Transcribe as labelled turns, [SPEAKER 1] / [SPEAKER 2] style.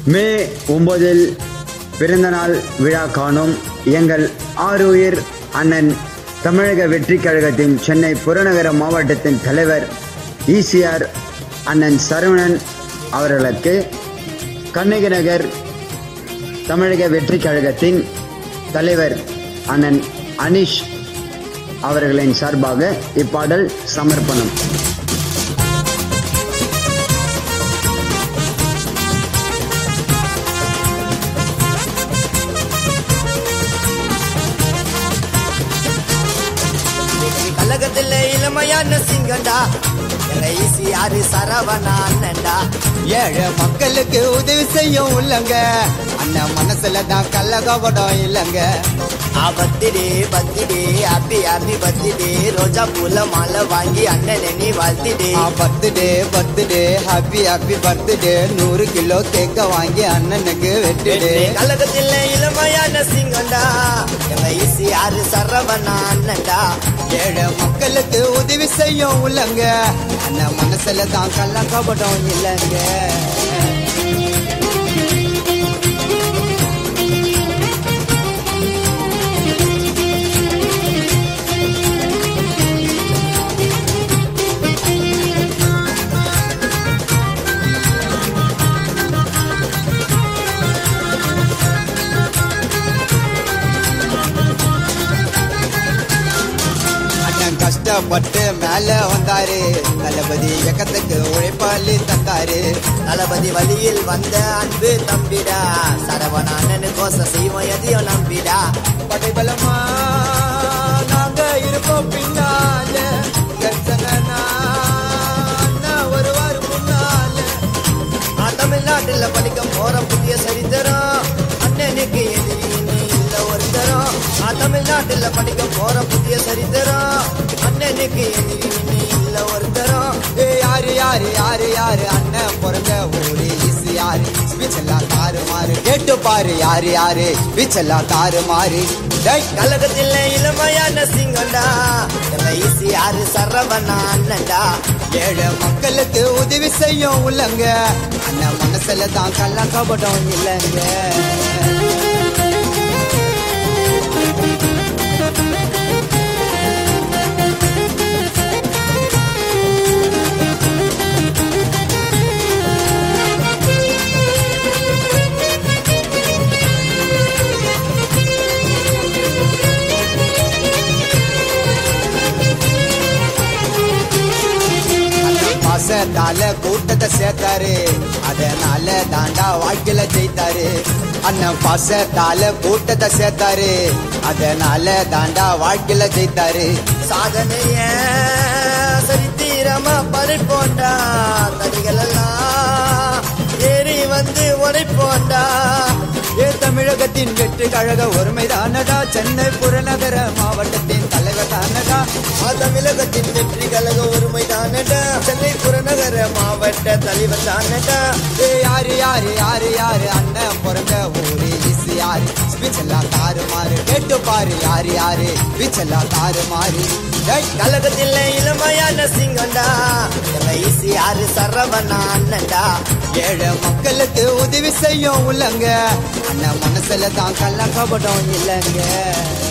[SPEAKER 1] மே 9 பிறந்தநாள் விழா காணும் எங்கள் ஆருயிர் அண்ணன் தமிழக வெற்றிக் கழகத்தின் சென்னை புறநகர மாவட்டத்தின் தலைவர் ஈசிஆர் அண்ணன் சரவணன் அவர்களுக்கு கண்ணகி நகர் தமிழக வெற்றிக் கழகத்தின் தலைவர் அண்ணன் அனிஷ் அவர்களின் சார்பாக இப்பாடல் சமர்ப்பணம்.
[SPEAKER 2] கழகத்தில் இளமையான சிங்கண்டா ஈசிஆர் சரவணா அண்ணன்டா.
[SPEAKER 3] ஏழை மக்களுக்கு உதவி செய்யும் உள்ளங்க அண்ணன் மனசுல தான் கள்ளகபடம் இல்லங்க.
[SPEAKER 2] Birthday birthday happy happy birthday ரோஜா பூல மாலை வாங்கி அண்ணனை நீ வாழ்த்திடே.
[SPEAKER 3] Birthday birthday happy happy birthday 100 kilo கேக்க வாங்கி அண்ணனுக்கு வெட்டுடே.
[SPEAKER 2] கழகத்தில் இளமையான சிங்கண்டா ஈசிஆர் சரவணா அண்ணன்டா.
[SPEAKER 3] ஏழை மக்களுக்கு உதவி செய்யும் உள்ளங்க அண்ணன் மனசுல தான் கள்ளகபடம் இல்லங்க. கஷ்டப்பட்டு மேல வந்தாரு தளபதி இயக்கத்துக்கு உழைப்பாளி தந்தாரு.
[SPEAKER 2] தளபதி வழியில் வந்த அன்பு தம்பிடா சரவணா அண்ணனு கோச செய்வோம் எதையும் நம்பிடா.
[SPEAKER 3] படைபலமா நாங்க இருப்போம் பின்னால வருவாரு முன்னால.
[SPEAKER 2] தமிழ்நாட்டில் படிக்க போற புதிய சரித்திரம் அண்ணனுக்கு எதிரி இல்ல ஒருத்தரும். தமிழ்நாட்டில் படிக்க போற புதிய சரித்திரம் அண்ணனுக்கு எதிரி இல்ல ஒருத்தரும்.
[SPEAKER 3] யாரு யாரு யாரு யாரு அண்ணன் பிறந்த ஊரு ஈசிஆர் ஸ்பீச்செல்லாம் தாறு மாறு கேட்டு பாரு. யாரு யாரு ஸ்பீச்செல்லாம் தாறு மாறு.
[SPEAKER 2] கழகத்தில் இளமையான சிங்கண்டா ஈசிஆர் சரவணா அண்ணன்டா.
[SPEAKER 3] ஏழை மக்களுக்கு உதவி செய்யும் உள்ளங்க அண்ணன் மனசுல தான் கள்ளகபடம் இல்லங்க. பாசத்தால கூட்டத்தை சேர்த்தாரு அதனால தாண்டா வாழ்க்கையில ஜெயித்தாரு. அண்ணன் பாசத்தால கூட்டத்தை சேர்த்தாரு அதனால தாண்டா வாழ்க்கையில ஜெயித்தாரு.
[SPEAKER 2] சாதனைய சரித்திரமா பறிப்போண்டா தடிகள் எல்லாம் ஏறி வந்து உடைப்போண்டா.
[SPEAKER 3] தமிழகத்தின் வெற்றி கழக ஒருமைதானடா சென்னை புறநகர மாவட்டத்தின் தலைவர் தானடா.
[SPEAKER 2] தமிழகத்தின் வெற்றி கழக ஒருமைதானடா சென்னை புறநகர மாவட்ட தலைவர் தானடா.
[SPEAKER 3] யாரு யாரு யாரு யாரு அண்ணன் பிறந்த ஊரு ஈசிஆர் ஸ்பீச்செல்லாம் தாறு மாறு கேட்டு பாரு. யாரு யாரு ஸ்பீச்செல்லாம் தாறு மாறு.
[SPEAKER 2] கழகத்தில் இளமையான சிங்கண்டா ஈசிஆர் சரவணா அண்ணன்டா.
[SPEAKER 3] ஏழை மக்களுக்கு உதவி செய்யும் உள்ளங்க அண்ணன் மனசுல தான் கள்ளகபடம் இல்லங்க.